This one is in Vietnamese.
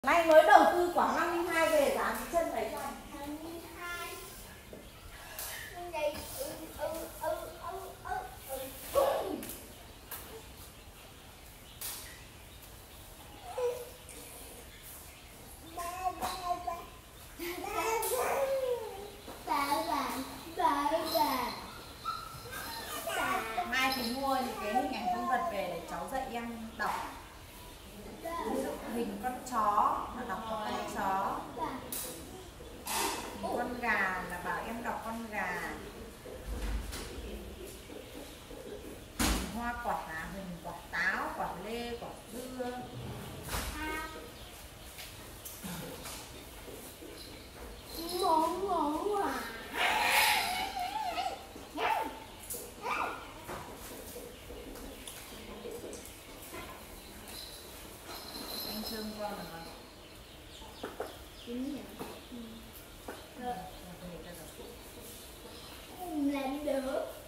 Nay mới đầu tư quả 52 về giá chân phải cho 52. Mai thì mua những cái hình ảnh con vật về để cháu dạy em đọc. Ví dụ hình con chó là đọc con chó, hình con gà là bảo em đọc con gà, hình hoa quả là hình quả táo, quả lê, quả dưa. Anh Trương con là nói Làm được.